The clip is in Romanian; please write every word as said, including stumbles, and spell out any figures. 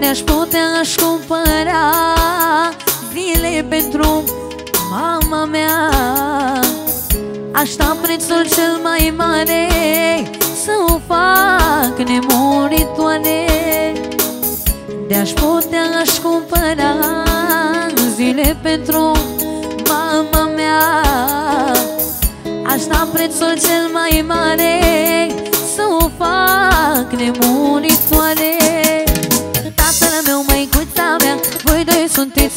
De-aș putea, aș cumpăra zile pentru mama mea. Aș da prețul cel mai mare să o fac nemuritoare. De-aș putea, aș cumpăra zile pentru mama mea. Aș da prețul cel mai mare să o fac nemuritoare. Tatăl meu, măicuța mea, voi doi sunteți